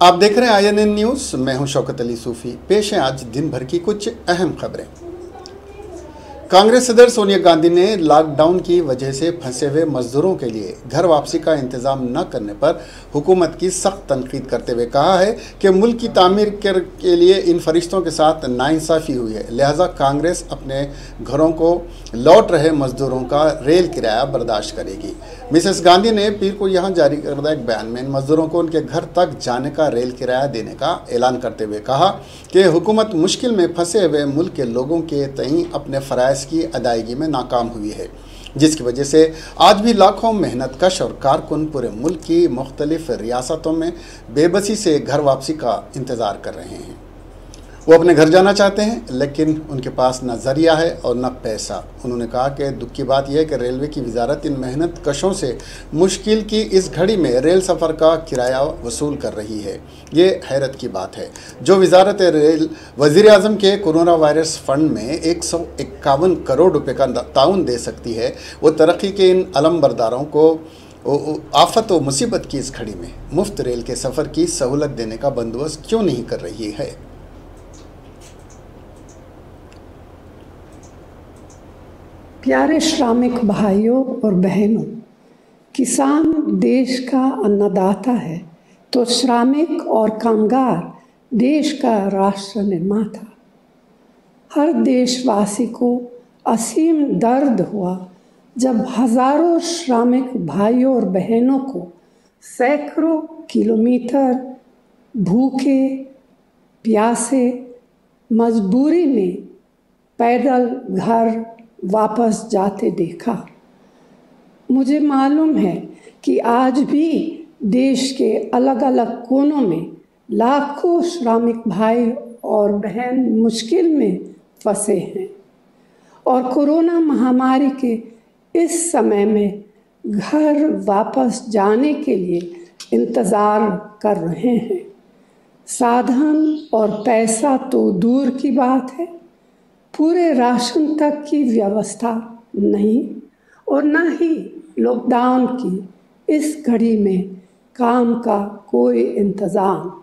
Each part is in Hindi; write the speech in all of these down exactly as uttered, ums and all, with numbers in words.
आप देख रहे हैं आई एन एन न्यूज़। मैं हूं शौकत अली सूफी। पेश है आज दिन भर की कुछ अहम खबरें। कांग्रेस सदर सोनिया गांधी ने लॉकडाउन की वजह से फंसे हुए मजदूरों के लिए घर वापसी का इंतजाम न करने पर हुकूमत की सख्त तनकीद करते हुए कहा है कि मुल्क की तामीर के लिए इन फरिश्तों के साथ नाइंसाफ़ी हुई है, लिहाजा कांग्रेस अपने घरों को लौट रहे मजदूरों का रेल किराया बर्दाश्त करेगी। मिसेस गांधी ने पीर को यहाँ जारी करदा एक बयान में इन मजदूरों को उनके घर तक जाने का रेल किराया देने का ऐलान करते हुए कहा कि हुकूमत मुश्किल में फंसे हुए मुल्क के लोगों के तईं अपने फ़राइज़ की अदायगी में नाकाम हुई है, जिसकी वजह से आज भी लाखों मेहनत कश और कारकुन पूरे मुल्क की मुख्तलिफ रियासतों में बेबसी से घर वापसी का इंतज़ार कर रहे हैं। वो अपने घर जाना चाहते हैं, लेकिन उनके पास न ज़रिया है और न पैसा। उन्होंने कहा कि दुख की बात यह है कि रेलवे की वजारत इन मेहनत कशों से मुश्किल की इस घड़ी में रेल सफ़र का किराया वसूल कर रही है। ये हैरत की बात है। जो वजारत रेल वज़ीर आज़म के कोरोना वायरस फ़ंड में एक सौ इक्यावन करोड़ रुपये का ताउन दे सकती है, वो तरक्की के इन अलम बरदारों को आफत व मुसीबत की इस घड़ी में मुफ्त रेल के सफ़र की सहूलत देने का बंदोबस्त क्यों नहीं कर रही है। प्यारे श्रमिक भाइयों और बहनों, किसान देश का अन्नदाता है तो श्रमिक और कामगार देश का राष्ट्र निर्माता। हर देशवासी को असीम दर्द हुआ जब हजारों श्रमिक भाइयों और बहनों को सैकड़ों किलोमीटर भूखे प्यासे मजबूरी में पैदल घर वापस जाते देखा। मुझे मालूम है कि आज भी देश के अलग अलग कोनों में लाखों श्रमिक भाई और बहन मुश्किल में फंसे हैं और कोरोना महामारी के इस समय में घर वापस जाने के लिए इंतज़ार कर रहे हैं। साधन और पैसा तो दूर की बात है, पूरे राशन तक की व्यवस्था नहीं और न ही लॉकडाउन की इस घड़ी में काम का कोई इंतज़ाम।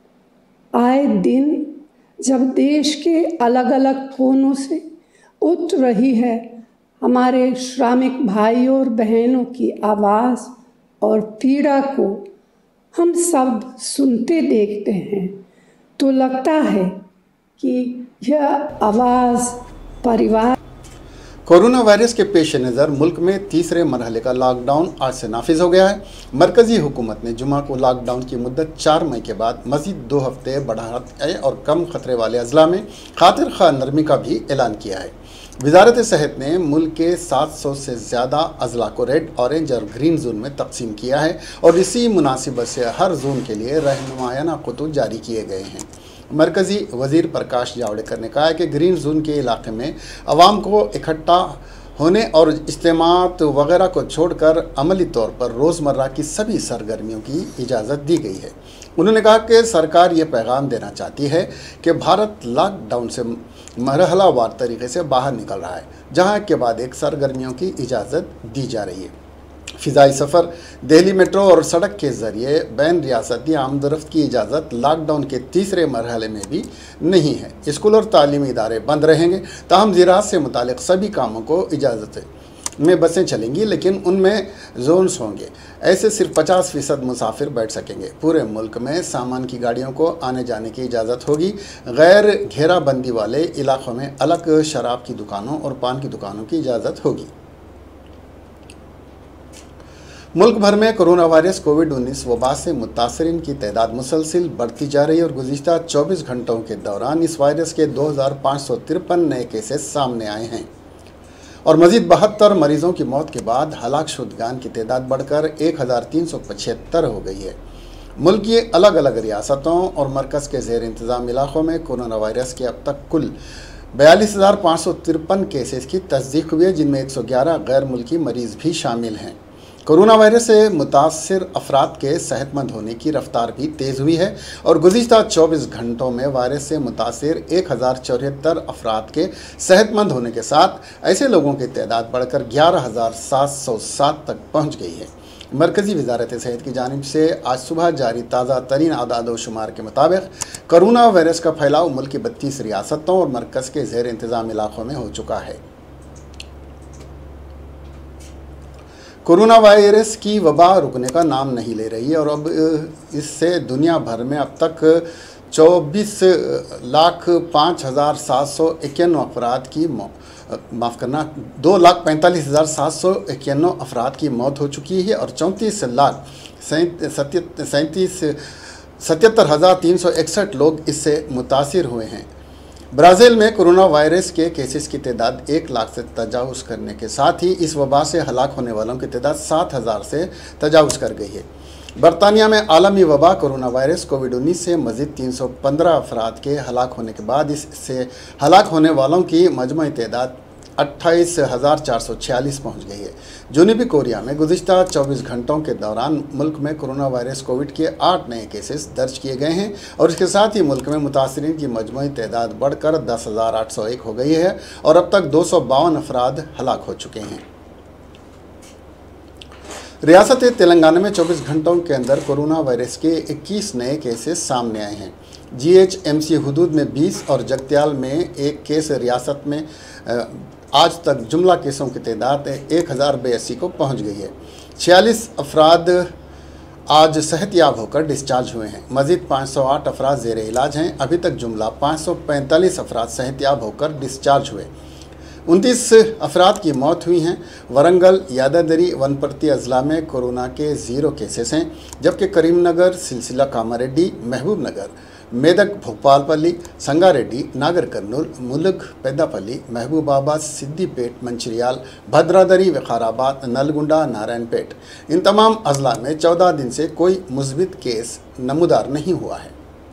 आए दिन जब देश के अलग अलग कोनों से उठ रही है हमारे श्रमिक भाइयों और बहनों की आवाज़ और पीड़ा को हम सब सुनते देखते हैं, तो लगता है कि यह आवाज़ परिवार। कोरोना वायरस के पेश नज़र मुल्क में तीसरे मरहले का लॉकडाउन आज से नाफिज हो गया है। मरकज़ी हुकूमत ने जुमा को लॉकडाउन की मुद्दत चार मई के बाद मज़ीद दो हफ्ते बढ़ाने और कम खतरे वाले अजला में खातिर खा नरमी का भी ऐलान किया है। वजारत सेहत ने मुल्क के सात सौ से ज़्यादा अजला को रेड, ऑरेंज और ग्रीन जोन में तकसीम किया है और इसी मुनासिबत से हर जोन के लिए रहनुमायाना खतूत जारी किए गए हैं। मरकज़ी वज़ीर प्रकाश जावड़ेकर ने कहा है कि ग्रीन जोन के इलाके में आवाम को इकट्ठा होने और इज्तिमात वगैरह को छोड़कर अमली तौर पर रोज़मर्रा की सभी सरगर्मियों की इजाज़त दी गई है। उन्होंने कहा कि सरकार ये पैगाम देना चाहती है कि भारत लॉकडाउन से मरहलावार तरीके से बाहर निकल रहा है, जहाँ के बाद एक सरगर्मियों की इजाज़त दी जा रही है। फ़िज़ाई सफ़र, दिल्ली मेट्रो और सड़क के ज़रिए बैन रियासती आमदरफ्त की इजाज़त लॉकडाउन के तीसरे मरहले में भी नहीं है। स्कूल और तालीमी इदारे बंद रहेंगे, ताहम ज़राअत से मुतालिक सभी कामों को इजाज़त में बसें चलेंगी, लेकिन उनमें जोन्स होंगे। ऐसे सिर्फ पचास फ़ीसद मुसाफिर बैठ सकेंगे। पूरे मुल्क में सामान की गाड़ियों को आने जाने की इजाज़त होगी। गैर घेराबंदी वाले इलाक़ों में अलग शराब की दुकानों और पान की दुकानों की इजाज़त होगी। मुल्क भर में कोरोना वायरस कोविड उन्नीस वबा से मुतासरीन की तादाद मुसलसिल बढ़ती जा रही है और गुज़िश्ता चौबीस घंटों के दौरान इस वायरस के दो हज़ार पाँच सौ तिरपन नए केसेस सामने आए हैं और मज़ीद बहत्तर मरीज़ों की मौत के बाद हलाक शुदगान की तादाद बढ़कर एक हज़ार तीन सौ पचहत्तर हो गई है। मुल्क की अलग अलग रियासतों और मरकज़ के ज़ेर इंतज़ाम इलाक़ों में कोरोना वायरस के अब तक कुल बयालीस हज़ार पाँच सौ तिरपन केसेस की तस्दीक हुई है, जिनमें एक सौ ग्यारह गैर मुल्की मरीज़ भी शामिल हैं। कोरोना वायरस से मुतासिर अफराद के सेहतमंद होने की रफ्तार भी तेज़ हुई है और गुज़िश्ता चौबीस घंटों में वायरस से मुतासिर एक हज़ार चौहत्तर अफराद के सेहतमंद होने के साथ ऐसे लोगों की तादाद बढ़कर ग्यारह हज़ार सात सौ सात तक पहुँच गई है। मरकज़ी वजारत सेहत की जानिब से आज सुबह जारी ताज़ा तरीन आदाद व शुमार के मुताबिक कोरोना वायरस का फैलाव मुल्क की बत्तीस रियासतों और मरकज़ के ज़ेर इंतज़ाम इलाकों में हो चुका है। कोरोना वायरस की वबा रुकने का नाम नहीं ले रही है और अब इससे दुनिया भर में अब तक चौबीस लाख पाँच हज़ार सात सौ इक्यानवे अफराद की माफ़ करना दो लाख पैंतालीस हज़ार सात सौ इक्यानवे अफराद की मौत हो चुकी है और चौंतीस लाख सैंतीस सतहत्तर हज़ार तीन सौ इकसठ लोग इससे मुतासिर हुए हैं। ब्राज़ील में कोरोना वायरस के केसेस की तादाद एक लाख से तजावुज़ करने के साथ ही इस वबा से हलाक होने वालों की तादाद सात हज़ार से तजावुज़ कर गई है। बरतानिया में आलमी वबा कोरोना वायरस कोविड उन्नीस से मज़ीद तीन सौ पंद्रह अफराद के हलाक होने के बाद इससे हलाक होने वालों की मजमूई तादाद अट्ठाईस हज़ार चार सौ छियालीस पहुँच गई है। जनूबी कोरिया में गुज़िश्ता चौबीस घंटों के दौरान मुल्क में कोरोना वायरस कोविड के आठ नए केसेस दर्ज किए गए हैं और इसके साथ ही मुल्क में मुतासरीन की मजमूई तादाद बढ़कर दस हज़ार आठ सौ एक हो गई है और अब तक दो सौ बावन अफराद हलाक हो चुके हैं। रियासत तेलंगाना में चौबीस घंटों के अंदर कोरोना वायरस के इक्कीस नए केसेस सामने आए हैं। जी एच एम सी हुदूद में बीस और जगत्याल में एक केस। रियासत में आज तक जुमला केसों की तादाद एक हज़ार बयासी को पहुंच गई है। छियालीस अफराद आज सेहतयाब होकर डिस्चार्ज हुए हैं। मज़ीद पाँच सौ आठ अफराद ज़ेर इलाज हैं। अभी तक जुमला पाँच सौ पैंतालीस अफराद सेहतयाब होकर डिस्चार्ज हुए। उनतीस अफराद की मौत हुई हैं। वरंगल, यादादरी, वनपर्ती अजला में कोरोना के ज़ीरो केसेस हैं, जबकि करीमनगर, सिलसिला कामारेड्डी, महबूब नगर, मेदक, भोपालपल्ली, संगारेड्डी, नागर कर्नूल, मुलुग, पेद्दापल्ली, महबूबाबाद, सिद्दीपेट, मंचिरियाल, भद्रादरी, विकाराबाद, नलगुंडा, नारायणपेट इन तमाम अजला में चौदह दिन से कोई मुस्बित केस नमूदार नहीं हुआ है।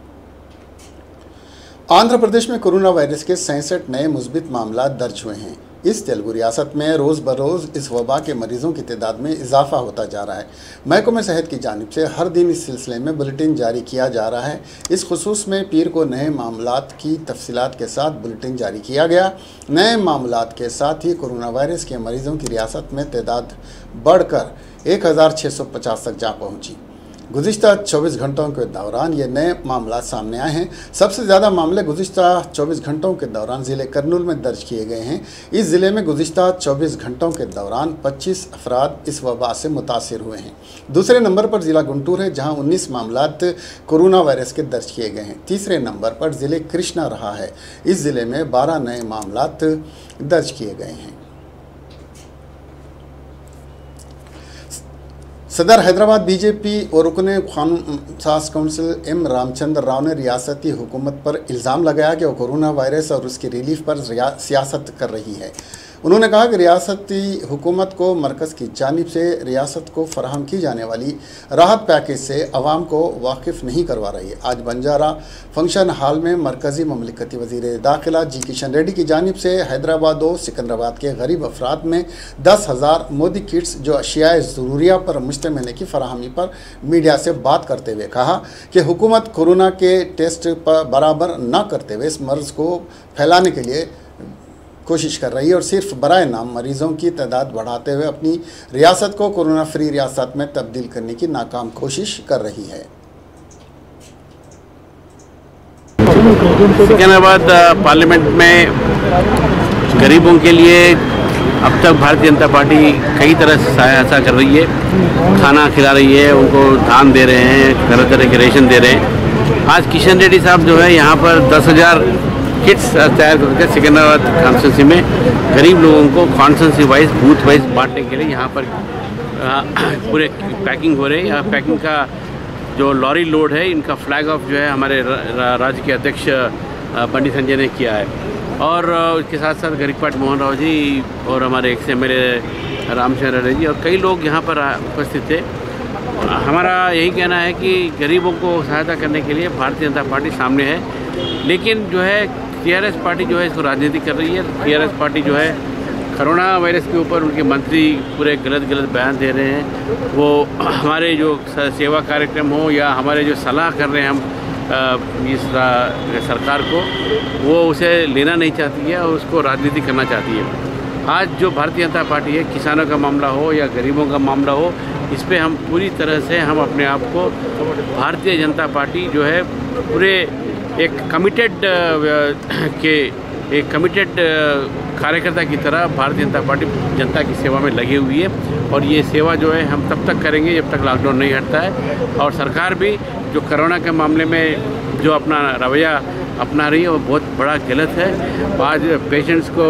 आंध्र प्रदेश में कोरोना वायरस के सैंसठ नए मुस्बित मामला दर्ज हुए हैं। इस तेलुगु रियासत में रोज़ बरोज़ इस वबा के मरीज़ों की तादाद में इजाफा होता जा रहा है। महकमे सेहत की जानिब से हर दिन इस सिलसिले में बुलेटिन जारी किया जा रहा है। इस खुसूस में पीर को नए मामलात की तफसीलात के साथ बुलेटिन जारी किया गया। नए मामलात के साथ ही कोरोना वायरस के मरीज़ों की रियासत में तादाद बढ़कर एक हज़ार छः सौ पचास तक जा पहुँची। गुज़िश्ता चौबीस घंटों के दौरान ये नए मामला सामने आए हैं। सबसे ज़्यादा मामले गुज़िश्ता चौबीस घंटों के दौरान ज़िले कर्नूल में दर्ज किए गए हैं। इस ज़िले में गुज़िश्ता चौबीस घंटों के दौरान पच्चीस अफराद इस वबा से मुतासिर हुए हैं। दूसरे नंबर पर ज़िला गुंटूर है, जहां उन्नीस मामलात कोरोना वायरस के दर्ज किए गए हैं। तीसरे नंबर पर ज़िले कृष्णा रहा है। इस ज़िले में बारह नए मामलात दर्ज किए गए हैं। सदर हैदराबाद बीजेपी और रुकने कानून साज काउंसिल एम रामचंद्र राव ने रियासती हुकूमत पर इल्ज़ाम लगाया कि वो कोरोना वायरस और उसकी रिलीफ पर सियासत कर रही है। उन्होंने कहा कि रियासती हुकूमत को मरकज़ की जानिब से रियासत को फराहम की जाने वाली राहत पैकेज से अवाम को वाकिफ़ नहीं करवा रही है। आज बंजारा फंक्शन हॉल में मरकज़ी ममलिकती वज़ीर दाखिला जी किशन रेड्डी की जानिब से हैदराबाद और सिकंदराबाद के गरीब अफराद में दस हज़ार मोदी किट्स जो अशियाए ज़रूरिया पर मुश्तमिल की फराहमी पर मीडिया से बात करते हुए कहा कि हुकूमत कोरोना के टेस्ट पर बराबर न करते हुए इस मर्ज़ को फैलाने के लिए कोशिश कर रही है और सिर्फ बराए नाम मरीज़ों की तादाद बढ़ाते हुए अपनी रियासत को कोरोना फ्री रियासत में तब्दील करने की नाकाम कोशिश कर रही है। सिकंदराबाद पार्लियामेंट में गरीबों के लिए अब तक भारतीय जनता पार्टी कई तरह से सहायता कर रही है। खाना खिला रही है, उनको धान दे रहे हैं, तरह तरह के रेशन दे रहे हैं। आज किशन रेड्डी साहब जो है यहाँ पर दस हज़ार किट्स तैयार करके सिकंदराबाद कॉन्स्टिट्यूंसी में गरीब लोगों को कॉन्स्टिट्यूंसी वाइज बूथ वाइज बांटने के लिए यहाँ पर आ, पूरे पैकिंग हो रही है। यहाँ पैकिंग का जो लॉरी लोड है, इनका फ्लैग ऑफ जो है हमारे रा, राज्य के अध्यक्ष पंडित संजय ने किया है और इसके साथ साथ गरीकपाट मोहन राव जी और हमारे एक से M L A Ramchandra Reddy ji और कई लोग यहाँ पर उपस्थित थे। हमारा यही कहना है कि गरीबों को सहायता करने के लिए भारतीय जनता पार्टी सामने है, लेकिन जो है टीआरएस पार्टी जो है इसको राजनीति कर रही है। टीआरएस पार्टी जो है कोरोना वायरस के ऊपर उनके मंत्री पूरे गलत गलत बयान दे रहे हैं। वो हमारे जो सेवा कार्यक्रम हो या हमारे जो सलाह कर रहे हैं हम इस सरकार को, वो उसे लेना नहीं चाहती है और उसको राजनीति करना चाहती है। आज जो भारतीय जनता पार्टी है, किसानों का मामला हो या गरीबों का मामला हो इस पे हम पूरी तरह से हम अपने आप को भारतीय जनता पार्टी जो है पूरे एक कमिटेड के एक कमिटेड कार्यकर्ता की तरह भारतीय जनता पार्टी जनता की सेवा में लगी हुई है और ये सेवा जो है हम तब तक करेंगे जब तक लॉकडाउन नहीं हटता है। और सरकार भी जो कोरोना के मामले में जो अपना रवैया अपना रही है वो बहुत बड़ा गलत है। आज पेशेंट्स को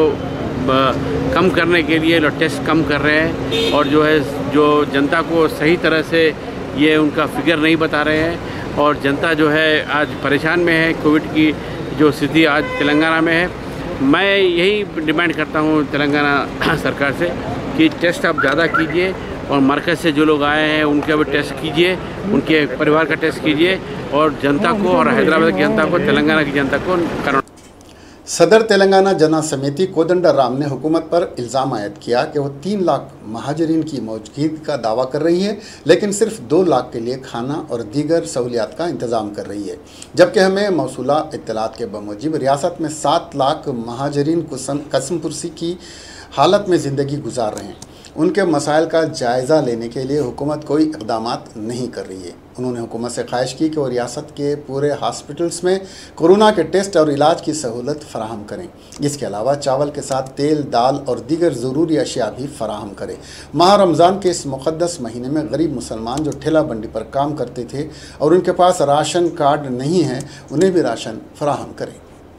कम करने के लिए लोग टेस्ट कम कर रहे हैं और जो है जो जनता को सही तरह से ये उनका फिगर नहीं बता रहे हैं और जनता जो है आज परेशान में है। कोविड की जो स्थिति आज तेलंगाना में है, मैं यही डिमांड करता हूँ तेलंगाना सरकार से कि टेस्ट आप ज़्यादा कीजिए और मरकज़ से जो लोग आए हैं उनका भी टेस्ट कीजिए, उनके परिवार का टेस्ट कीजिए और जनता को और हैदराबाद की जनता को, तेलंगाना की जनता को कोरोना। सदर तेलंगाना जना समिति कोदंडराम ने हुकूमत पर इल्ज़ाम आयद किया कि वो तीन लाख महाजरीन की मौजूदगी का दावा कर रही है, लेकिन सिर्फ दो लाख के लिए खाना और दीगर सहूलियात का इंतज़ाम कर रही है, जबकि हमें मौसूला इत्तलात के बमूजिब रियासत में सात लाख महाजरीन कसमपुरसी की हालत में ज़िंदगी गुजार रहे हैं। उनके मसाइल का जायज़ा लेने के लिए हुकूमत कोई इक़दाम नहीं कर रही है। उन्होंने हुकूमत से ख्वाहिश की कि वो रियासत के पूरे हॉस्पिटल्स में कोरोना के टेस्ट और इलाज की सहूलत फराहम करें। इसके अलावा चावल के साथ तेल, दाल और दीगर ज़रूरी अशिया भी फराहम करें। माह रमज़ान के इस मुक़द्दस महीने में गरीब मुसलमान जो ठेला बंडी पर काम करते थे और उनके पास राशन कार्ड नहीं है, उन्हें भी राशन फराहम करें।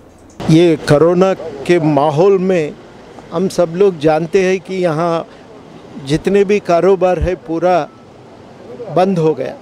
ये कोरोना के माहौल में हम सब लोग जानते हैं कि यहाँ जितने भी कारोबार है पूरा बंद हो गया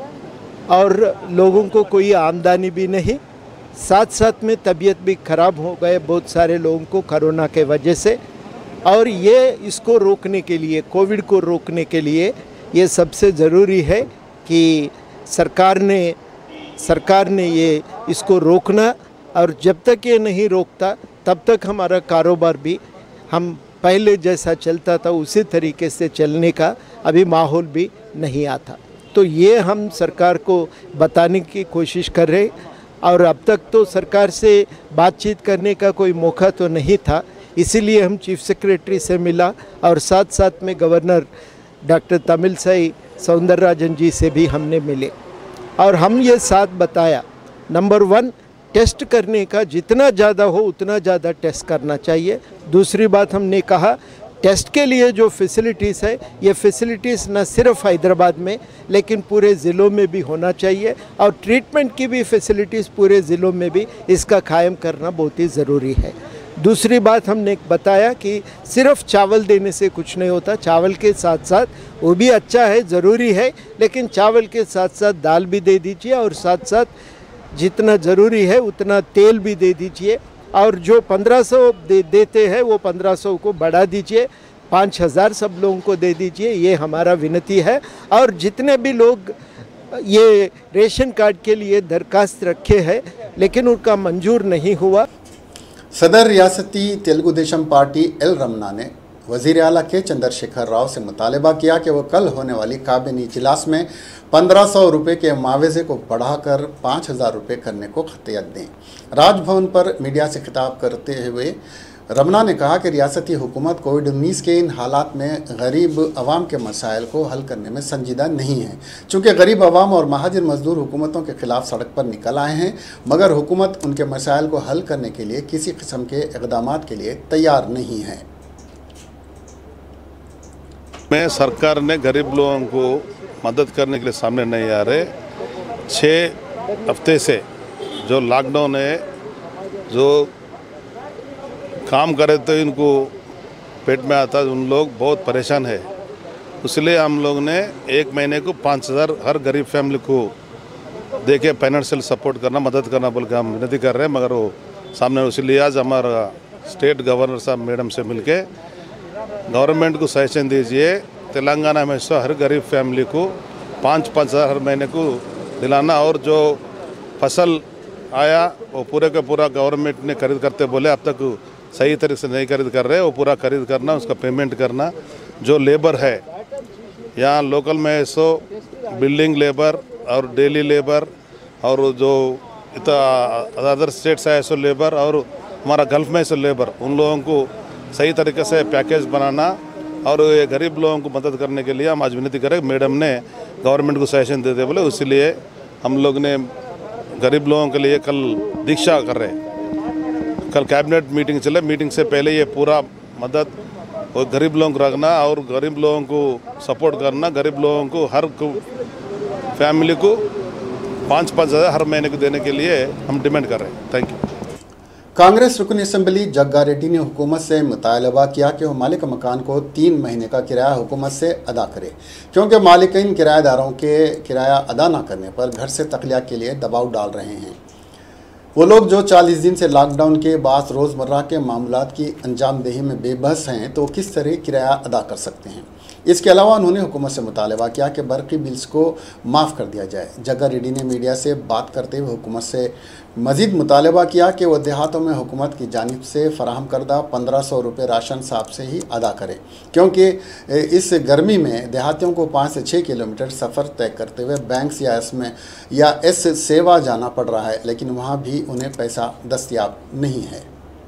और लोगों को कोई आमदनी भी नहीं, साथ साथ में तबीयत भी ख़राब हो गए बहुत सारे लोगों को कोरोना के वजह से। और ये इसको रोकने के लिए, कोविड को रोकने के लिए ये सबसे ज़रूरी है कि सरकार ने सरकार ने ये इसको रोकना, और जब तक ये नहीं रोकता तब तक हमारा कारोबार भी हम पहले जैसा चलता था उसी तरीके से चलने का अभी माहौल भी नहीं आता। तो ये हम सरकार को बताने की कोशिश कर रहे, और अब तक तो सरकार से बातचीत करने का कोई मौका तो नहीं था, इसीलिए हम चीफ सेक्रेटरी से मिला और साथ साथ में गवर्नर डॉक्टर तमिलसाई सौंदरराजन जी से भी हमने मिले और हम ये साथ बताया, नंबर वन, टेस्ट करने का जितना ज़्यादा हो उतना ज़्यादा टेस्ट करना चाहिए। दूसरी बात हमने कहा, टेस्ट के लिए जो फैसिलिटीज़ है ये फैसिलिटीज़ न सिर्फ हैदराबाद में लेकिन पूरे ज़िलों में भी होना चाहिए, और ट्रीटमेंट की भी फैसिलिटीज़ पूरे ज़िलों में भी इसका कायम करना बहुत ही ज़रूरी है। दूसरी बात हमने बताया कि सिर्फ चावल देने से कुछ नहीं होता, चावल के साथ साथ वो भी अच्छा है, ज़रूरी है, लेकिन चावल के साथ साथ दाल भी दे दीजिए और साथ साथ जितना ज़रूरी है उतना तेल भी दे दीजिए, और जो पंद्रह सौ दे देते हैं वो पंद्रह सौ को बढ़ा दीजिए, पाँच हज़ार सब लोगों को दे दीजिए, ये हमारा विनती है। और जितने भी लोग ये रेशन कार्ड के लिए दरखास्त रखे हैं लेकिन उनका मंजूर नहीं हुआ। सदर रियासती तेलुगु देशम पार्टी एल रमना ने वज़ीर आला के चंद्रशेखर राव से मुतालबा किया कि वो कल होने वाली काबीना इजलास में पंद्रह सौ रुपये के मुआवजे को बढ़ाकर पाँच हज़ार रुपये करने को खतियत दें। राजभवन पर मीडिया से खिताब करते हुए रमना ने कहा कि रियासती हुकूमत कोविड उन्नीस के इन हालात में गरीब अवाम के मसाइल को हल करने में संजीदा नहीं है, चूँकि गरीब अवाम और महाजर मजदूर हुकूमतों के खिलाफ सड़क पर निकल आए हैं, मगर हुकूमत उनके मसाइल को हल करने के लिए किसी किस्म के इक़दाम के लिए तैयार नहीं है। में सरकार ने गरीब लोगों को मदद करने के लिए सामने नहीं आ रहे। छः हफ्ते से जो लॉकडाउन है, जो काम करे तो इनको पेट में आता, उन लोग बहुत परेशान है। इसलिए हम लोग ने एक महीने को पाँच हज़ार हर गरीब फैमिली को दे के फाइनेंशियल सपोर्ट करना, मदद करना बोल के हम विनती कर रहे हैं, मगर वो सामने। इसलिए आज हमारा स्टेट गवर्नर साहब मैडम से मिलके गवर्नमेंट को सजेशन दीजिए, तेलंगाना में से हर गरीब फैमिली को पाँच पाँच हज़ार हर महीने को दिलाना, और जो फसल आया वो पूरे का पूरा गवर्नमेंट ने खरीद करते बोले, अब तक सही तरीके से नहीं खरीद कर रहे, वो पूरा खरीद करना, उसका पेमेंट करना। जो लेबर है यहाँ लोकल में सो बिल्डिंग लेबर और डेली लेबर और जो अदर स्टेट से है सो लेबर और हमारा गल्फ में सो लेबर, उन लोगों को सही तरीके से पैकेज बनाना और ये गरीब लोगों को मदद करने के लिए हम आज विनती करें। मैडम ने गवर्नमेंट को सजेशन देते बोले, इसलिए हम लोग ने गरीब लोगों के लिए कल दीक्षा कर रहे हैं। कल कैबिनेट मीटिंग चले, मीटिंग से पहले ये पूरा मदद और गरीब लोगों को रखना और गरीब लोगों को सपोर्ट करना, गरीब लोगों को हर को फैमिली को पाँच पाँच हज़ार हर महीने को देने के लिए हम डिमांड कर रहे हैं। Thank you. कांग्रेस रुकन असेंबली जग्गा रेड्डी ने हुकूमत से मुतालबा किया कि वो मालिक मकान को तीन महीने का किराया हुकूमत से अदा करे, क्योंकि मालिकीन किराएदारों के किराया अदा न करने पर घर से तखलिया के लिए दबाव डाल रहे हैं। वो लोग जो चालीस दिन से लॉकडाउन के बाद रोज़मर्रा के मामलात की अंजामदेही में बेबस हैं, तो किस तरह किराया अदा कर सकते हैं। इसके अलावा उन्होंने हुकूमत से मुतालबा किया कि बरक़ी बिल्स को माफ़ कर दिया जाए। जग्गा रेड्डी ने मीडिया से बात करते हुए हुकूमत से मज़ीद मुतालबा किया कि वह देहातों में हुकूमत की जानिब से फ़राहम करदा पंद्रह सौ रुपये राशन साहब से ही अदा करें, क्योंकि इस गर्मी में देहातियों को पाँच से छः किलोमीटर सफ़र तय करते हुए बैंक्स या इसमें या एस सेवा जाना पड़ रहा है, लेकिन वहाँ भी उन्हें पैसा दस्तयाब नहीं है।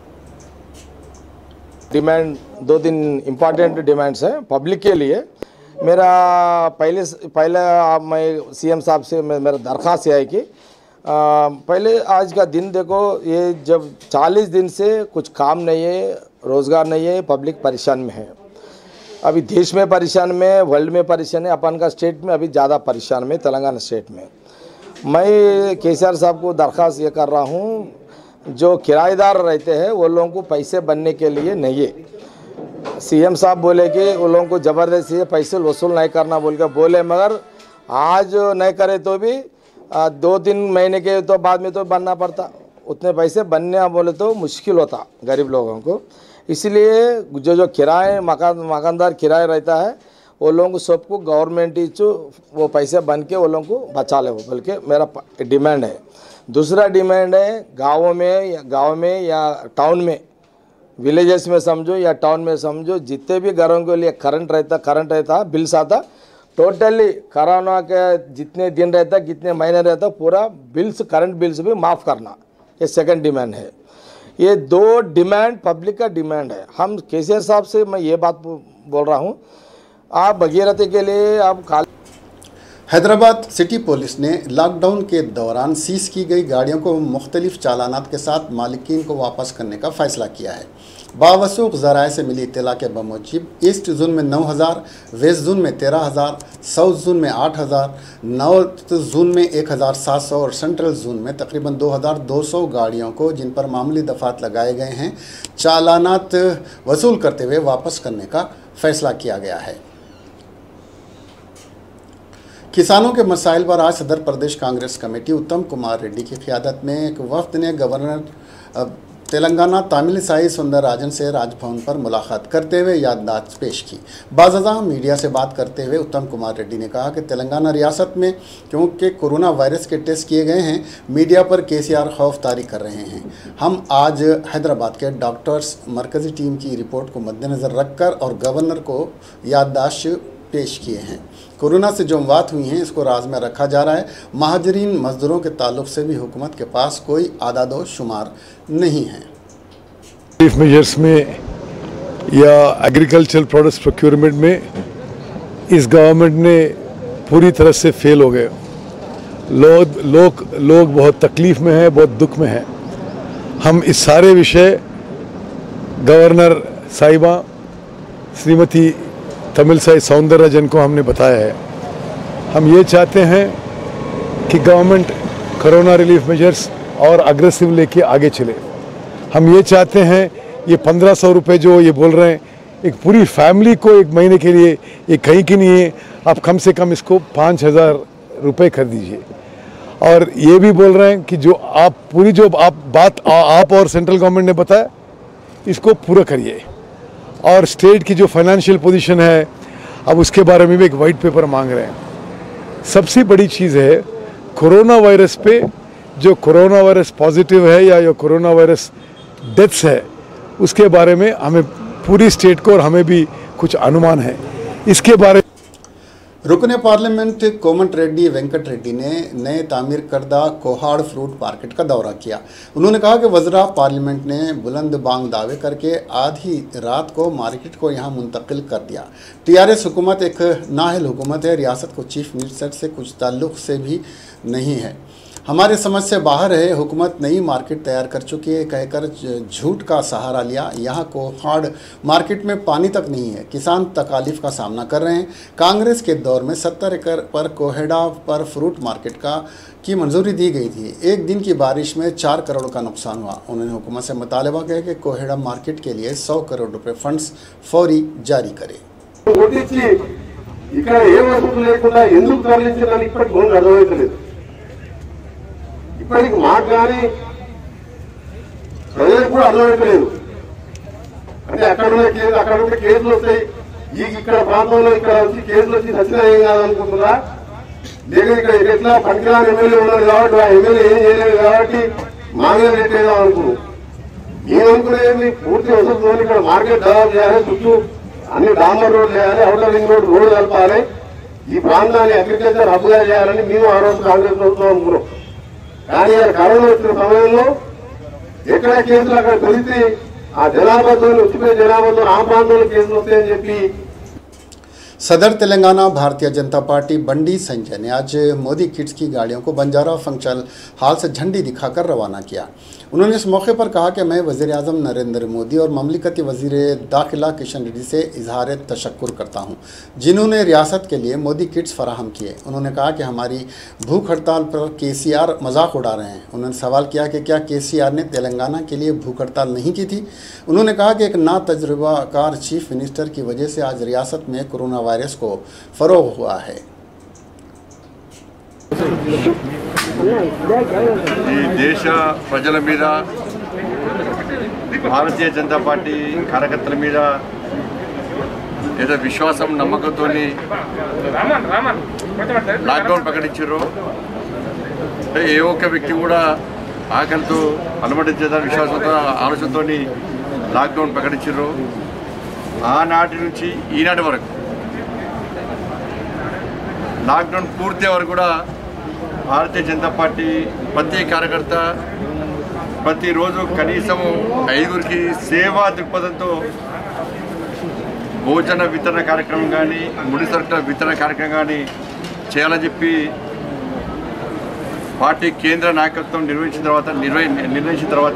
डिमांड दो तीन इम्पॉर्टेंट डिमांड्स हैं पब्लिक के लिए। मेरा पहले पहले मैं सीएम साहब से मेरा दरख्वास्त है कि आ, पहले आज का दिन देखो, ये जब चालीस दिन से कुछ काम नहीं है, रोज़गार नहीं है, पब्लिक परेशान में है। अभी देश में परेशान में, वर्ल्ड में परेशान है, अपन का स्टेट में अभी ज़्यादा परेशान में, तेलंगाना स्टेट में। मैं केसीआर साहब को दरख्वास्त ये कर रहा हूँ, जो किराएदार रहते हैं वो लोगों को पैसे बनने के लिए नहीं है। सीएम साहब बोले कि वो लोगों को ज़बरदस्ती पैसे वसूल नहीं करना बोल के बोले, मगर आज नहीं करे तो भी आ, दो तीन महीने के तो बाद में तो बनना पड़ता। उतने पैसे बनने बोले तो मुश्किल होता गरीब लोगों को। इसलिए जो जो किराए मकान मकानदार किराए रहता है वो लोगों को सबको गवर्नमेंट ही जो वो पैसे बन के वो लोगों को बचा ले, वो बल्कि मेरा डिमांड है। दूसरा डिमांड है, गाँवों में या गाँव में या टाउन में, विलेजेस में समझो या टाउन में समझो, जितने भी घरों के लिए करंट रहता करंट रहता बिल्स आता, टोटली कोरोना के जितने दिन रहता, कितने महीने रहता, पूरा बिल्स करंट बिल्स भी माफ़ करना, ये सेकंड डिमांड है। ये दो डिमांड पब्लिक का डिमांड है। हम केसीआर साहब से मैं ये बात बोल रहा हूँ, आप भगीरथी के लिए आप खाली। हैदराबाद सिटी पुलिस ने लॉकडाउन के दौरान सीज की गई गाड़ियों को मुख्तलिफ चालानात के साथ मालिकीन को वापस करने का फैसला किया है। बावसूख ज़राए से मिली इत्तला के बमूजिब ईस्ट जोन में नौ हज़ार, वेस्ट जोन में तेरह हज़ार, साउथ जोन में आठ हज़ार, नॉर्थ जोन में एक हज़ार सात सौ और सेंट्रल जोन में तकरीबन दो हज़ार दो सौ गाड़ियों को, जिन पर मामूली दफात लगाए गए हैं, चालानात वसूल करते हुए वापस करने का फैसला किया गया है। किसानों के मसाइल पर आज सदर प्रदेश कांग्रेस कमेटी उत्तम कुमार रेड्डी की क़ियादत में एक वफ्द ने गवर्नर तेलंगाना तमिलिसाई सुंदरराजन से राजभवन पर मुलाकात करते हुए याददाश्त पेश की। बाज़ाज़ा मीडिया से बात करते हुए उत्तम कुमार रेड्डी ने कहा कि तेलंगाना रियासत में क्योंकि कोरोना वायरस के टेस्ट किए गए हैं, मीडिया पर केसीआर खौफ तारी कर रहे हैं। हम आज हैदराबाद के डॉक्टर्स मरकज़ी टीम की रिपोर्ट को मद्देनज़र रखकर और गवर्नर को याददाश्त पेश किए हैं। कोरोना से जो अमवात हुई हैं, इसको राज में रखा जा रहा है। महाजरीन मजदूरों के ताल्लुक से भी हुकूमत के पास कोई आदादो शुमार नहीं है। रिलीफ मेजर्स में या एग्रीकल्चरल प्रोडक्ट्स प्रोक्योरमेंट में इस गवर्नमेंट ने पूरी तरह से फेल हो गए। लोग लोग लोग बहुत तकलीफ़ में हैं, बहुत दुख में हैं। हम इस सारे विषय गवर्नर साहिबा श्रीमती तमिलिसाई सौंदरराजन को हमने बताया है। हम ये चाहते हैं कि गवर्नमेंट कोरोना रिलीफ मेजर्स और अग्रेसिव लेके आगे चले। हम ये चाहते हैं ये पंद्रह सौ रुपये जो ये बोल रहे हैं, एक पूरी फैमिली को एक महीने के लिए ये कहीं की नहीं है। आप कम से कम इसको पाँच हज़ार रुपये कर दीजिए। और ये भी बोल रहे हैं कि जो आप पूरी जो आप बात आ, आप और सेंट्रल गवर्नमेंट ने बताया, इसको पूरा करिए। और स्टेट की जो फाइनेंशियल पोजीशन है, अब उसके बारे में भी एक वाइट पेपर मांग रहे हैं। सबसे बड़ी चीज़ है कोरोना वायरस पे, जो कोरोना वायरस पॉजिटिव है या जो कोरोना वायरस डेथ्स है, उसके बारे में हमें पूरी स्टेट को और हमें भी कुछ अनुमान है इसके बारे। रुकने पार्लियामेंट कोमट रेड्डी वेंकट रेड्डी ने नए तामीर करदा कोहाड़ फ्रूट मार्केट का दौरा किया। उन्होंने कहा कि वज़रा पार्लियामेंट ने बुलंद बांग दावे करके आधी रात को मार्केट को यहां मुंतकिल कर दिया। टीआरएस हुकूमत एक नाअहल हुकूमत है, रियासत को चीफ मिनिस्टर से कुछ ताल्लुक़ से भी नहीं है, हमारे समझ से बाहर है। हुकूमत नई मार्केट तैयार कर चुकी है कहकर झूठ का सहारा लिया। यहाँ कोहाड़ मार्केट में पानी तक नहीं है, किसान तकालीफ का सामना कर रहे हैं। कांग्रेस के दौर में सत्तर एकड़ पर कोहेड़ा पर फ्रूट मार्केट का की मंजूरी दी गई थी। एक दिन की बारिश में चार करोड़ का नुकसान हुआ। उन्होंने हुकूमत से मुतालबा किया कि कोहेड़ा मार्केट के लिए सौ करोड़ रुपये फंड्स फौरी जारी करे। ఇప్పటికి మాకు కానీ ప్రజలకు కూడా అర్థమైపోలేదు. అంటే అక్కడ ఉన్న కేసులు అక్కడ ఉంటే కేసులు వస్తాయి, ఈ ఇక్కడ ప్రాంతంలో ఇక్కడ వచ్చి కేసులు వచ్చి సచ్చినా ఏం కాదనుకుంటున్నా, లేక ఇక్కడ ఎట్లా పనికిరాని ఎమ్మెల్యే ఉన్నారు కాబట్టి ఆ ఎమ్మెల్యే ఏం చేయలేదు కాబట్టి మా మీద పెట్టేదాం అనుకున్నాం. మేము అనుకునేది పూర్తి వసతులు ఇక్కడ మార్కెట్ డెవలప్ చేయాలి, చుట్టూ అన్ని డాంబర్ రోడ్ చేయాలి, అవుటర్ రింగ్ రోడ్ రోడ్ కలపాలి, ఈ ప్రాంతాన్ని అగ్రికల్చర్ హబ్గా చేయాలని మేము ఆ రోజు కాంగ్రెస్ ప్రభుత్వం అనుకున్నాం. కానీ కరోనా వచ్చిన సమయంలో ఎక్కడ కేసులు అక్కడ పెరిగితే ఆ జనాభాతో వచ్చిపోయే జనాభాతో ఆ ప్రాంతంలో కేసులు వస్తాయని చెప్పి सदर तेलंगाना भारतीय जनता पार्टी बंडी संजय ने आज मोदी किड्स की गाड़ियों को बंजारा फंक्शन हॉल से झंडी दिखाकर रवाना किया। उन्होंने इस मौके पर कहा कि मैं वज़ीर आज़म नरेंद्र मोदी और ममलिकती वज़ीर दाखिला किशन रेड्डी से इजहार तशक्कुर करता हूं, जिन्होंने रियासत के लिए मोदी किट्स फराहम किए। उन्होंने कहा कि हमारी भूख हड़ताल पर के सी आर मजाक उड़ा रहे हैं। उन्होंने सवाल किया कि क्या के सी आर ने तेलंगाना के लिए भूख हड़ताल नहीं की थी। उन्होंने कहा कि एक ना तजुर्बाकार चीफ मिनिस्टर की वजह से आज रियासत में कोरोना वायरस को फरोग हुआ है। ఈ దేశ ప్రజల మీద, భారతీయ జనతా పార్టీ కార్యకర్తల మీద ఏదో విశ్వాసం నమ్మకంతో లాక్డౌన్ ప్రకటించారు. ఏ ఒక్క వ్యక్తి కూడా ఆకలితో అనుమతించేదని విశ్వాసంతో ఆలోచనతో లాక్డౌన్ ప్రకటించారు. ఆనాటి నుంచి ఈనాటి వరకు లాక్డౌన్ పూర్తి వరకు కూడా భారతీయ జనతా పార్టీ ప్రతి కార్యకర్త ప్రతిరోజు కనీసం ఐదుగురికి సేవా దృక్పథంతో భోజన వితరణ కార్యక్రమం కానీ ముడి సరుకుల వితరణ కార్యక్రమం కానీ చేయాలని చెప్పి పార్టీ కేంద్ర నాయకత్వం నిర్వహించిన తర్వాత నిర్వహి నిర్ణయించిన తర్వాత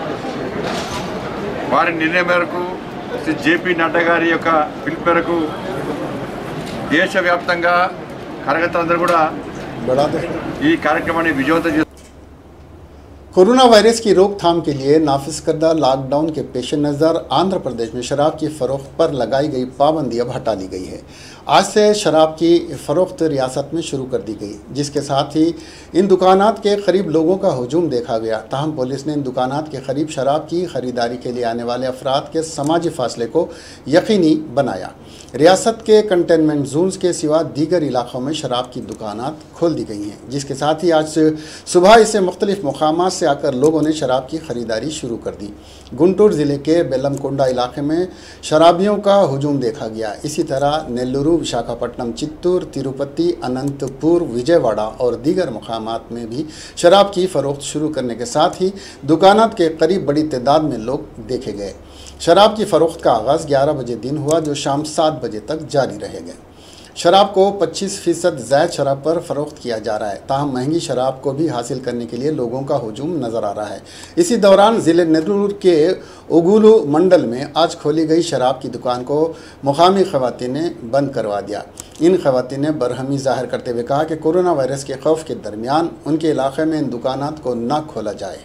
వారి నిర్ణయం మేరకు శ్రీ జేపీ నడ్డా గారి యొక్క పిలుపు మేరకు దేశవ్యాప్తంగా కార్యకర్తలందరూ కూడా ఈ కార్యక్రమాన్ని విజయవంతం చేస్తారు. कोरोना वायरस की रोकथाम के लिए नाफिज करदा लॉकडाउन के पेश नज़र आंध्र प्रदेश में शराब की फ़रोख्त पर लगाई गई पाबंदी अब हटा ली गई है। आज से शराब की फ़रोख्त रियासत में शुरू कर दी गई, जिसके साथ ही इन दुकानात के करीब लोगों का हजूम देखा गया। ताहम पुलिस ने इन दुकानात के करीब शराब की ख़रीदारी के लिए आने वाले अफराद के समाजी फासले को यकीनी बनाया। रियासत के कंटेनमेंट जोन्स के सिवा दीगर इलाक़ों में शराब की दुकानात खोल दी गई हैं, जिसके साथ ही आज सुबह इसे मुख्तलिफ मकामात से आकर लोगों ने शराब की ख़रीदारी शुरू कर दी। गुंटूर ज़िले के बेलमकोंडा इलाके में शराबियों का हजूम देखा गया। इसी तरह नेल्लूरू, विशाखापट्टनम, चित्तूर, तिरुपति, अनंतपुर, विजयवाड़ा और दीगर मकामात में भी शराब की फ़रोख्त शुरू करने के साथ ही दुकानात के करीब बड़ी तादाद में लोग देखे गए। शराब की फ़रोख्त का आगाज़ ग्यारह बजे दिन हुआ, जो शाम सात बजे तक जारी रहेगा। शराब को पच्चीस फीसद ज़ायद शराब पर फ़रोख्त किया जा रहा है। ताहम महंगी शराब को भी हासिल करने के लिए लोगों का हजूम नज़र आ रहा है। इसी दौरान ज़िले नेल्लूर के उगुलू मंडल में आज खोली गई शराब की दुकान को मुकामी ख़वातीन ने बंद करवा दिया। इन ख़वातीन ने बरहमी ज़ाहिर करते हुए कहा कि कोरोना वायरस के खौफ के दरमियान उनके इलाके में इन दुकानात को न खोला जाए।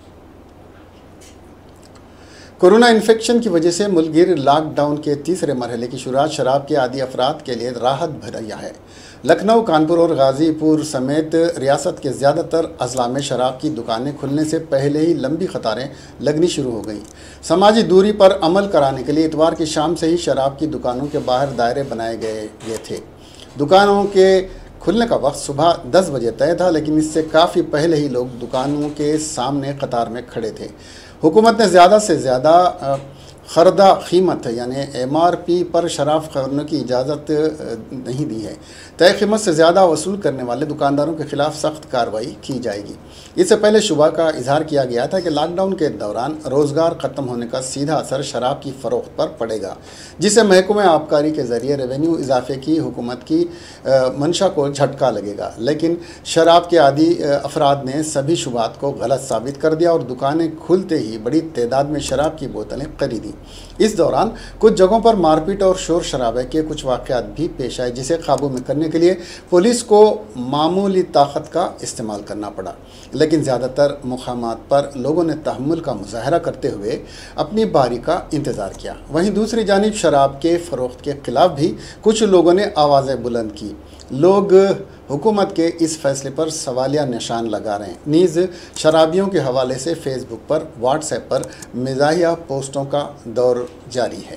कोरोना इन्फेक्शन की वजह से मुल्कगिर लॉकडाउन के तीसरे मरहले की शुरुआत शराब के आदी अफराद के लिए राहत भरिया है। लखनऊ, कानपुर और गाज़ीपुर समेत रियासत के ज़्यादातर अजला में शराब की दुकानें खुलने से पहले ही लंबी कतारें लगनी शुरू हो गई। समाजी दूरी पर अमल कराने के लिए इतवार की शाम से ही शराब की दुकानों के बाहर दायरे बनाए गए गए थे। दुकानों के खुलने का वक्त सुबह दस बजे तय था, लेकिन इससे काफ़ी पहले ही लोग दुकानों के सामने कतार में खड़े थे। हुकूमत ने ज़्यादा से ज़्यादा खरदा कीमत यानी एम आर पी पर शराब खरीदने की इजाज़त नहीं दी है। तय कीमत से ज़्यादा वसूल करने वाले दुकानदारों के खिलाफ सख्त कार्रवाई की जाएगी। इससे पहले शुबा का इजहार किया गया था कि लॉकडाउन के दौरान रोज़गार ख़त्म होने का सीधा असर शराब की फ़रोख्त पर पड़ेगा, जिससे महकमे आबकारी के ज़रिए रेवेन्यू इजाफे की हुकूमत की मंशा को झटका लगेगा। लेकिन शराब के आदी अफराद ने सभी शुबात को गलत साबित कर दिया और दुकानें खुलते ही बड़ी तादाद में शराब की बोतलें खरीदी। इस दौरान कुछ जगहों पर मारपीट और शोर शराबे के कुछ वाक़यात भी पेश आए, जिसे काबू में करने के लिए पुलिस को मामूली ताकत का इस्तेमाल करना पड़ा। लेकिन ज़्यादातर मुकामात पर लोगों ने तहम्मुल का मुजाहरा करते हुए अपनी बारी का इंतज़ार किया। वहीं दूसरी जानिब शराब के फ़रोख्त के ख़िलाफ़ भी कुछ लोगों ने आवाज़ें बुलंद की। लोग हुकूमत के इस फैसले पर सवालिया निशान लगा रहे हैं। नीज़ शराबियों के हवाले से फेसबुक पर, व्हाट्सएप पर मिज़ाहिया पोस्टों का दौर जारी है।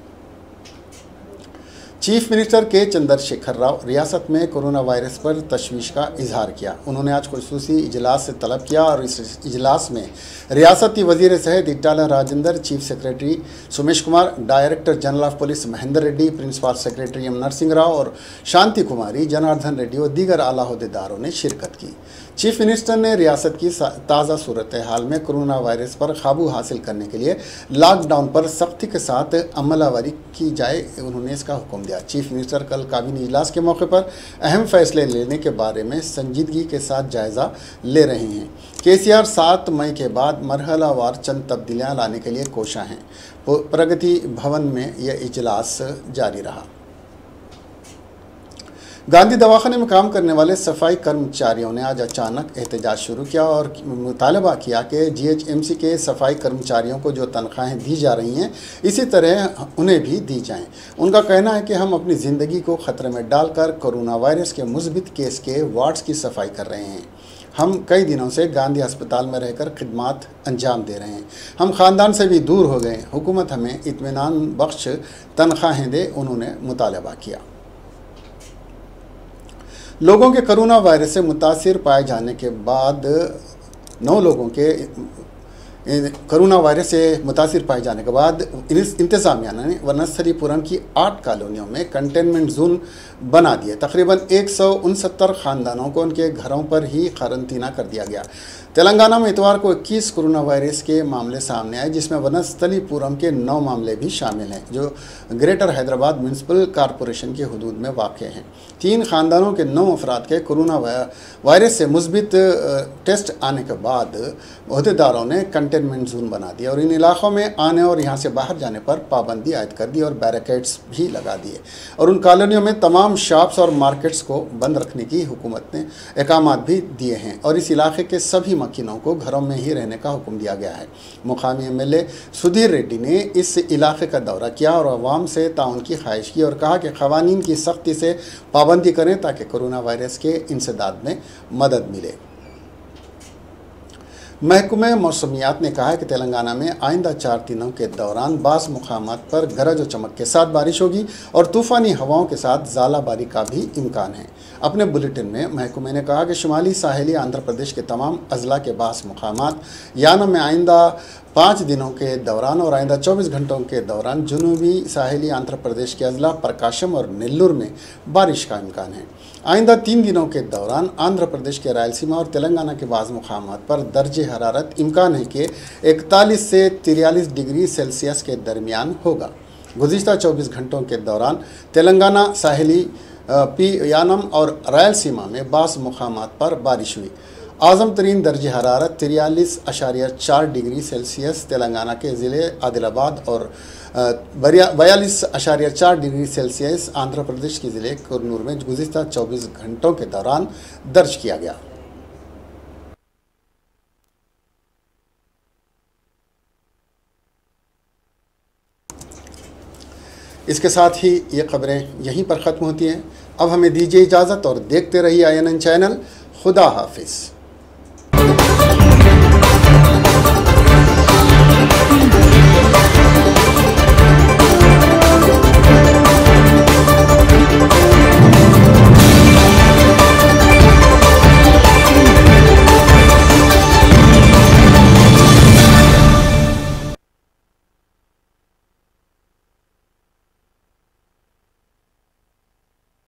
चीफ मिनिस्टर के चंद्रशेखर राव रियासत में कोरोना वायरस पर तशवीश का इजहार किया। उन्होंने आज खुसूसी इजलास से तलब किया और इस इजलास में रियासती वजीर सेहत Etela Rajender, chief secretary Somesh Kumar, director general of police Mahender Reddy, principal secretary M Narasimha Rao और शांति कुमारी, जनार्दन रेड्डी और दीगर आला अहदेदारों ने शिरकत की। चीफ मिनिस्टर ने रियासत की ताज़ा सूरत हाल में कोरोना वायरस पर काबू हासिल करने के लिए लॉकडाउन पर सख्ती के साथ अमलावरी की जाए, उन्होंने इसका हुक्म दिया। चीफ मिनिस्टर कल काबीना इजलास के मौके पर अहम फैसले लेने के बारे में संजीदगी के साथ जायज़ा ले रहे हैं। के सी आर सात मई के बाद मरहलावार चंद तब्दीलियाँ लाने के लिए कोशा हैं। प्रगति भवन में यह इजलास जारी रहा। गांधी दवाखाने में काम करने वाले सफाई कर्मचारियों ने आज अचानक एहतजाज शुरू किया और मुतालबा किया कि जी एच एम सी के सफाई कर्मचारियों को जो तनख्वाहें दी जा रही हैं इसी तरह उन्हें भी दी जाएं। उनका कहना है कि हम अपनी ज़िंदगी को ख़तरे में डालकर कोरोना वायरस के मुस्बित केस के वार्ड्स की सफाई कर रहे हैं। हम कई दिनों से गांधी अस्पताल में रहकर खिदमात अंजाम दे रहे हैं। हम ख़ानदान से भी दूर हो गए। हुकूमत हमें इत्मीनान बख्श तनख्वाहें दे, उन्होंने मुतालबा किया। लोगों के कोरोना वायरस से मुतासिर पाए जाने के बाद नौ लोगों के कोरोना वायरस से मुतासिर पाए जाने के बाद इंतज़ामिया ने वनस्थलीपुरम की आठ कॉलोनियों में कंटेनमेंट जोन बना दिए। तकरीबन एक सौ उनसत्तर ख़ानदानों को उनके घरों पर ही कारंटीना कर दिया गया। तेलंगाना में इतवार को इक्कीस कोरोना वायरस के मामले सामने आए, जिसमें वनस्थलीपुरम के नौ मामले भी शामिल हैं, जो ग्रेटर हैदराबाद म्यूनसिपल कॉरपोरेशन के हदूद में वाक़ हैं। तीन ख़ानदानों के नौ अफराद के कोरोना वायरस से मुस्बित टेस्ट आने के बाद अहदेदारों ने कंटेनमेंट जोन बना दिया और इन इलाक़ों में आने और यहाँ से बाहर जाने पर पाबंदी आयद कर दी और बैरिकेड्स भी लगा दिए और उन कॉलोनियों में तमाम शॉप्स और मार्केट्स को बंद रखने की हुकूमत ने अहकामात भी दिए हैं और इस इलाके के सभी मकीनों को घरों में ही रहने का हुक्म दिया गया है। मुकामी M L A Sudheer Reddy ने इस इलाके का दौरा किया और अवाम से ताउन की ख्वाहिश की और कहा कि क़वानीन की सख्ती से पाबंदी करें ताकि कोरोना वायरस के इंसदाद में मदद मिले। महकमे मौसमियात ने कहा है कि तेलंगाना में आइंदा चार दिनों के दौरान बास मुकामात पर गरज और चमक के साथ बारिश होगी और तूफ़ानी हवाओं के साथ ज़ालाबारी का भी इम्कान है। अपने बुलेटिन में महकमे ने कहा कि शुमाली साहिली आंध्र प्रदेश के तमाम अजला के बास मुकामात याना में आइंदा पाँच दिनों के दौरान और आइंदा चौबीस घंटों के दौरान जुनूबी साहिली आंध्र प्रदेश के अजला प्रकाशम और नेल्लूर में बारिश का इम्कान है। आइंदा तीन दिनों के दौरान आंध्र प्रदेश के रायलसीमा और तेलंगाना के बाज़ मुकामात पर दर्जे हरारत इम्कान है कि इकतालीस से तिरयालीस डिग्री सेल्सियस के दरमियान होगा। गुज़िश्ता चौबीस घंटों के दौरान तेलंगाना साहिली पी यानम और रायलसीमा में बाज़ मुकामात पर बारिश हुई। आज़म तरीन दर्ज हरारत तिरयालीस अशारिया चार डिग्री सेल्सियस तेलंगाना के ज़िले आदिलाबाद और बयालीस अशारिया चार डिग्री सेल्सियस आंध्र प्रदेश के ज़िले कुरनूर में गुज़िश्ता चौबीस घंटों के दौरान दर्ज किया गया। इसके साथ ही ये खबरें यहीं पर ख़त्म होती हैं। अब हमें दीजिए इजाज़त और देखते रहिए आई एन एन चैनल। खुदा हाफिज़।